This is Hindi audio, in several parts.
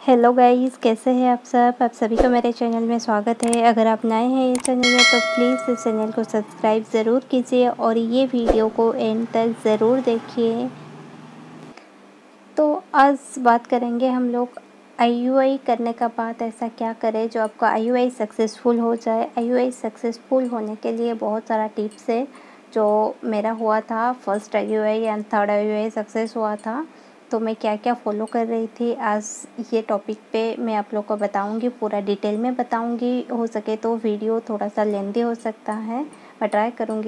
हेलो गाइस, कैसे हैं आप सब। आप सभी को मेरे चैनल में स्वागत है। अगर आप नए हैं इस चैनल में तो प्लीज़ इस चैनल को सब्सक्राइब ज़रूर कीजिए और ये वीडियो को एंड तक ज़रूर देखिए। तो आज बात करेंगे हम लोग आईयूआई करने का बाद ऐसा क्या करें जो आपका आईयूआई सक्सेसफुल हो जाए। आईयूआई सक्सेसफुल होने के लिए बहुत सारा टिप्स है जो मेरा हुआ था। First IUI and third IUI success हुआ था, तो मैं क्या क्या फॉलो कर रही थी आज ये टॉपिक पे मैं आप लोग को बताऊंगी, पूरा डिटेल में बताऊंगी। हो सके तो वीडियो थोड़ा सा लेंदी हो सकता है, मैं ट्राई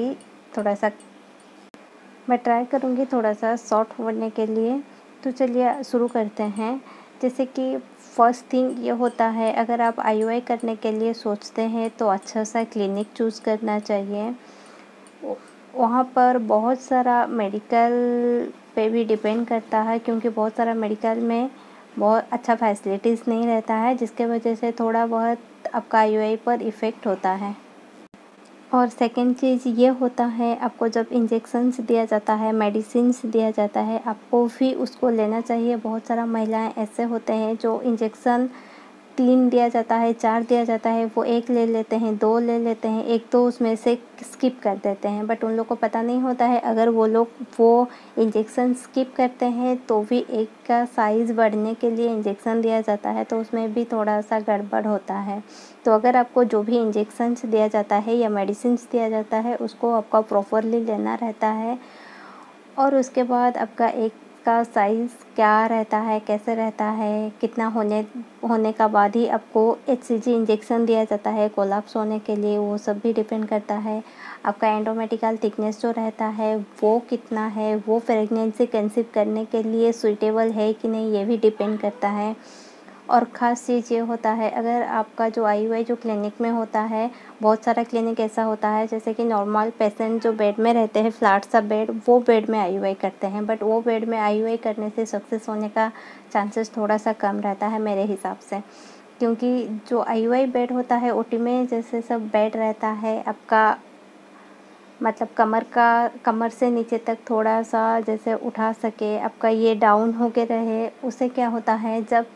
करूंगी थोड़ा सा शॉर्ट होने के लिए। तो चलिए शुरू करते हैं। जैसे कि फर्स्ट थिंग ये होता है, अगर आप आईयूआई करने के लिए सोचते हैं तो अच्छा सा क्लिनिक चूज़ करना चाहिए। वहाँ पर बहुत सारा मेडिकल पे भी डिपेंड करता है, क्योंकि बहुत सारा मेडिकल में बहुत अच्छा फैसिलिटीज़ नहीं रहता है, जिसके वजह से थोड़ा बहुत आपका आईयूआई पर इफ़ेक्ट होता है। और सेकेंड चीज़ ये होता है, आपको जब इंजेक्शन्स दिया जाता है, मेडिसिन्स दिया जाता है, आपको भी उसको लेना चाहिए। बहुत सारा महिलाएं ऐसे होते हैं जो इंजेक्शन 3 दिया जाता है, 4 दिया जाता है, वो 1 ले लेते हैं, 2 ले लेते हैं, 1 तो उसमें से स्किप कर देते हैं। बट उन लोग को पता नहीं होता है, अगर वो लोग वो इंजेक्शन स्किप करते हैं तो भी एक का साइज़ बढ़ने के लिए इंजेक्शन दिया जाता है, तो उसमें भी थोड़ा सा गड़बड़ होता है। तो अगर आपको जो भी इंजेक्शन्स दिया जाता है या मेडिसिन्स दिया जाता है उसको आपका प्रॉपरली लेना रहता है। और उसके बाद आपका एक का साइज़ क्या रहता है, कैसे रहता है, कितना होने का बाद ही आपको एचसीजी इंजेक्शन दिया जाता है कोलैप्स होने के लिए, वो सब भी डिपेंड करता है। आपका एंडोमेट्रियल थिकनेस जो रहता है वो कितना है, वो प्रेगनेंसी कंसीव करने के लिए सूटेबल है कि नहीं, ये भी डिपेंड करता है। और ख़ास चीज़ ये होता है, अगर आपका जो आईयूआई जो क्लिनिक में होता है, बहुत सारा क्लिनिक ऐसा होता है जैसे कि नॉर्मल पेशेंट जो बेड में रहते हैं, फ्लैट सा बेड, वो बेड में आईयूआई करते हैं। बट वो बेड में आईयूआई करने से सक्सेस होने का चांसेस थोड़ा सा कम रहता है मेरे हिसाब से, क्योंकि जो आईयूआई बेड होता है ओटी में जैसे सब बेड रहता है आपका, मतलब कमर से नीचे तक थोड़ा सा जैसे उठा सके, आपका ये डाउन हो के रहे। उससे क्या होता है, जब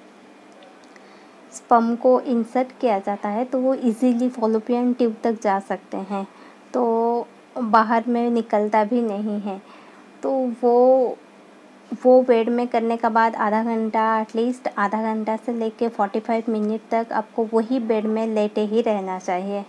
स्पर्म को इंसर्ट किया जाता है तो वो इजीली फॉलोपियन ट्यूब तक जा सकते हैं, तो बाहर में निकलता भी नहीं है। तो वो बेड में करने के बाद आधा घंटा, एटलीस्ट आधा घंटा से लेके 45 मिनट तक आपको वही बेड में लेटे ही रहना चाहिए।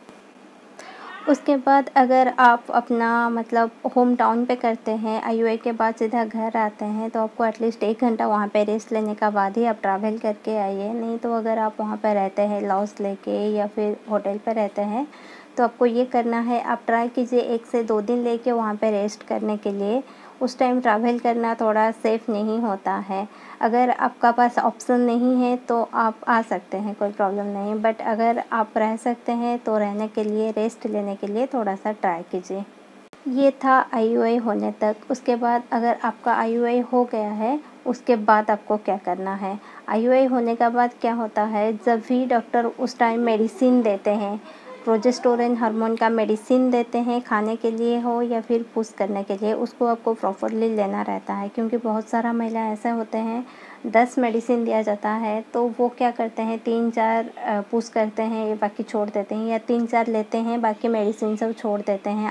उसके बाद अगर आप अपना मतलब होम टाउन पे करते हैं, आईयूआई के बाद सीधा घर आते हैं, तो आपको एटलीस्ट 1 घंटा वहाँ पे रेस्ट लेने का बाद ही आप ट्रैवल करके आइए। नहीं तो अगर आप वहाँ पे रहते हैं लॉज लेके या फिर होटल पे रहते हैं, तो आपको ये करना है, आप ट्राई कीजिए 1 से 2 दिन लेके वहाँ पे रेस्ट करने के लिए। उस टाइम ट्रैवल करना थोड़ा सेफ़ नहीं होता है। अगर आपका पास ऑप्शन नहीं है तो आप आ सकते हैं, कोई प्रॉब्लम नहीं। बट अगर आप रह सकते हैं तो रहने के लिए, रेस्ट लेने के लिए थोड़ा सा ट्राई कीजिए। ये था आईयूआई होने तक। उसके बाद अगर आपका आईयूआई हो गया है, उसके बाद आपको क्या करना है। आईयूआई होने के बाद क्या होता है, जब भी डॉक्टर उस टाइम मेडिसिन देते हैं, प्रोजेस्टेरोन हार्मोन का मेडिसिन देते हैं, खाने के लिए हो या फिर पुश करने के लिए, उसको आपको प्रॉपरली लेना रहता है। क्योंकि बहुत सारा महिला ऐसे होते हैं, 10 मेडिसिन दिया जाता है तो वो क्या करते हैं, 3-4 पुश करते हैं, ये बाकी छोड़ देते हैं, या 3-4 लेते हैं, बाकी मेडिसिन सब छोड़ देते हैं।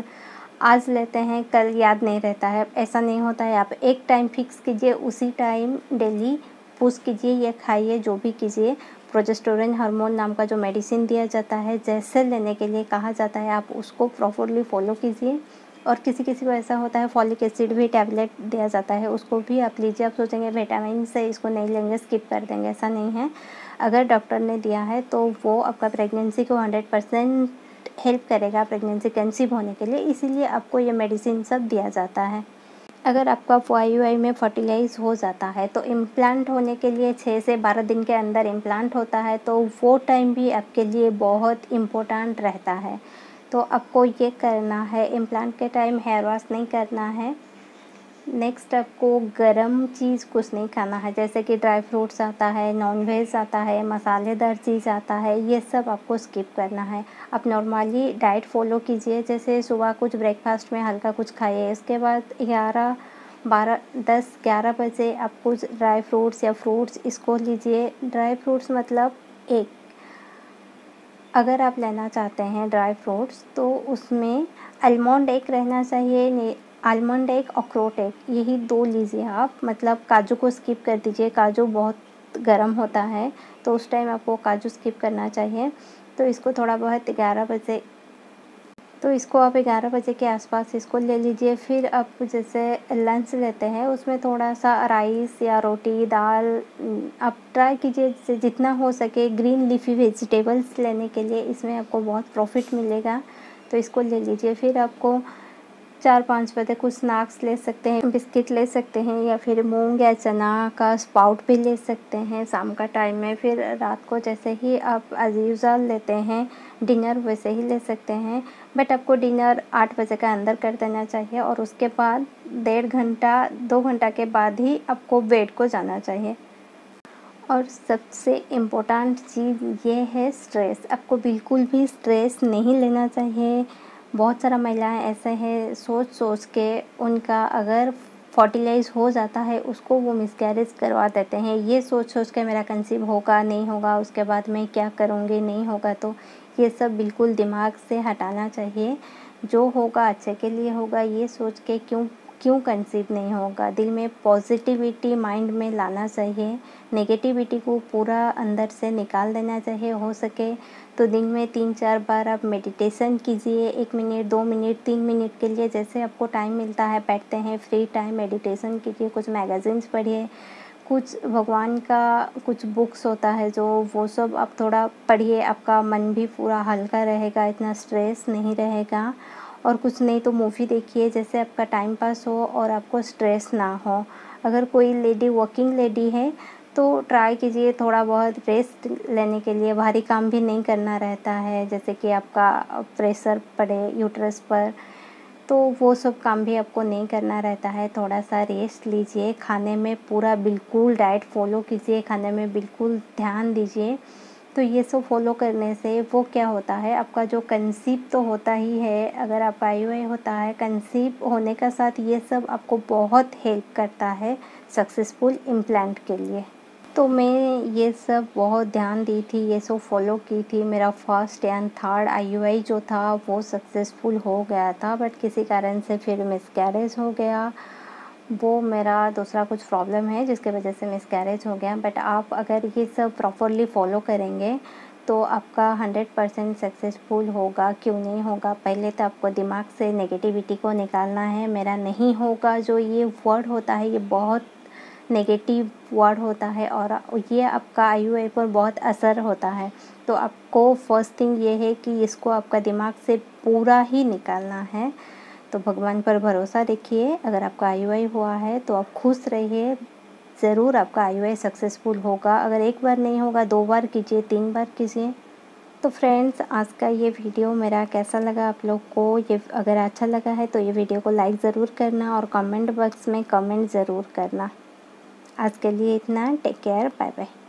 आज लेते हैं, कल याद नहीं रहता है, ऐसा नहीं होता है। आप एक टाइम फिक्स कीजिए, उसी टाइम डेली पुश कीजिए या खाइए, जो भी कीजिए। प्रोजेस्टेरोन हार्मोन नाम का जो मेडिसिन दिया जाता है, जैसे लेने के लिए कहा जाता है, आप उसको प्रॉपरली फॉलो कीजिए। और किसी किसी को ऐसा होता है फॉलिक एसिड भी टैबलेट दिया जाता है, उसको भी आप लीजिए। आप सोचेंगे विटामिन से इसको नहीं लेंगे, स्किप कर देंगे, ऐसा नहीं है। अगर डॉक्टर ने दिया है तो वो आपका प्रेगनेंसी को 100% हेल्प करेगा प्रेगनेंसी कंसीव होने के लिए, इसीलिए आपको ये मेडिसिन सब दिया जाता है। अगर आपका आईयूआई में फर्टिलाइज हो जाता है तो इम्प्लांट होने के लिए 6 से 12 दिन के अंदर इम्प्लांट होता है, तो वो टाइम भी आपके लिए बहुत इम्पोर्टेंट रहता है। तो आपको ये करना है, इम्प्लांट के टाइम हेयर वॉश नहीं करना है। नेक्स्ट आपको गरम चीज़ कुछ नहीं खाना है, जैसे कि ड्राई फ्रूट्स आता है, नॉन वेज आता है, मसालेदार चीज़ आता है, ये सब आपको स्किप करना है। आप नॉर्मली डाइट फॉलो कीजिए, जैसे सुबह कुछ ब्रेकफास्ट में हल्का कुछ खाइए, इसके बाद 11 10-11 बजे आप कुछ ड्राई फ्रूट्स या फ्रूट्स इसको लीजिए। ड्राई फ्रूट्स मतलब एक, अगर आप लेना चाहते हैं ड्राई फ्रूट्स तो उसमें आलमंड एक रहना चाहिए, आलमंड एक, अखरोट एक, यही 2 लीजिए आप। मतलब काजू को स्किप कर दीजिए, काजू बहुत गर्म होता है तो उस टाइम आपको काजू स्किप करना चाहिए। तो इसको थोड़ा बहुत 11 बजे, तो इसको आप 11 बजे के आसपास इसको ले लीजिए। फिर आप जैसे लंच लेते हैं उसमें थोड़ा सा राइस या रोटी दाल, आप ट्राई कीजिए जितना हो सके ग्रीन लीफी वेजिटेबल्स लेने के लिए, इसमें आपको बहुत प्रॉफिट मिलेगा। तो इसको ले लीजिए। फिर आपको 4-5 बजे कुछ स्नैक्स ले सकते हैं, बिस्किट ले सकते हैं या फिर मूंग या चना का स्पाउट भी ले सकते हैं शाम का टाइम में। फिर रात को जैसे ही आप एज़ यूजुअल लेते हैं डिनर वैसे ही ले सकते हैं, बट आपको डिनर 8 बजे का अंदर कर देना चाहिए और उसके बाद 1.5 घंटा 2 घंटा के बाद ही आपको बेड को जाना चाहिए। और सबसे इम्पोर्टेंट चीज़ ये है स्ट्रेस, आपको बिल्कुल भी स्ट्रेस नहीं लेना चाहिए। बहुत सारा महिलाएं ऐसे हैं सोच सोच के उनका अगर फर्टिलाइज़ हो जाता है उसको वो मिसकैरेज करवा देते हैं, ये सोच सोच के मेरा कंसीव होगा नहीं होगा, उसके बाद मैं क्या करूँगी नहीं होगा। तो ये सब बिल्कुल दिमाग से हटाना चाहिए। जो होगा अच्छे के लिए होगा, ये सोच के क्यों कंसीव नहीं होगा। दिल में पॉजिटिविटी माइंड में लाना चाहिए, नेगेटिविटी को पूरा अंदर से निकाल देना चाहिए। हो सके तो दिन में 3-4 बार आप मेडिटेशन कीजिए, 1 मिनट 2 मिनट 3 मिनट के लिए, जैसे आपको टाइम मिलता है बैठते हैं फ्री टाइम मेडिटेशन कीजिए। कुछ मैगज़ीन्स पढ़िए, कुछ भगवान का कुछ बुक्स होता है जो वो सब आप थोड़ा पढ़िए, आपका मन भी पूरा हल्का रहेगा, इतना स्ट्रेस नहीं रहेगा। और कुछ नहीं तो मूवी देखिए जैसे आपका टाइम पास हो और आपको स्ट्रेस ना हो। अगर कोई लेडी वर्किंग लेडी है तो ट्राई कीजिए थोड़ा बहुत रेस्ट लेने के लिए, भारी काम भी नहीं करना रहता है, जैसे कि आपका प्रेशर पड़े यूट्रस पर तो वो सब काम भी आपको नहीं करना रहता है। थोड़ा सा रेस्ट लीजिए, खाने में पूरा बिल्कुल डाइट फॉलो कीजिए, खाने में बिल्कुल ध्यान दीजिए। तो ये सब फॉलो करने से वो क्या होता है, आपका जो कंसीव तो होता ही है, अगर आपका आईयूआई होता है कंसीव होने का साथ ये सब आपको बहुत हेल्प करता है सक्सेसफुल इम्प्लांट के लिए। तो मैं ये सब बहुत ध्यान दी थी, ये सब फॉलो की थी। मेरा फर्स्ट एंड थर्ड आईयूआई जो था वो सक्सेसफुल हो गया था, बट किसी कारण से फिर मिसकैरेज हो गया। वो मेरा दूसरा कुछ प्रॉब्लम है जिसकी वजह से मिसकैरेज हो गया। बट आप अगर ये सब प्रॉपरली फॉलो करेंगे तो आपका 100% सक्सेसफुल होगा। क्यों नहीं होगा, पहले तो आपको दिमाग से नेगेटिविटी को निकालना है। मेरा नहीं होगा जो ये वर्ड होता है ये बहुत नेगेटिव वर्ड होता है और ये आपका आईयूआई पर बहुत असर होता है। तो आपको फर्स्ट थिंग ये है कि इसको आपका दिमाग से पूरा ही निकालना है। तो भगवान पर भरोसा रखिए, अगर आपका आईयूआई हुआ है तो आप खुश रहिए, ज़रूर आपका आईयूआई सक्सेसफुल होगा। अगर एक बार नहीं होगा 2 बार कीजिए, 3 बार कीजिए। तो फ्रेंड्स आज का ये वीडियो मेरा कैसा लगा आप लोग को, ये अगर अच्छा लगा है तो ये वीडियो को लाइक ज़रूर करना और कमेंट बॉक्स में कमेंट ज़रूर करना। आज के लिए इतना, टेक केयर, बाय बाय।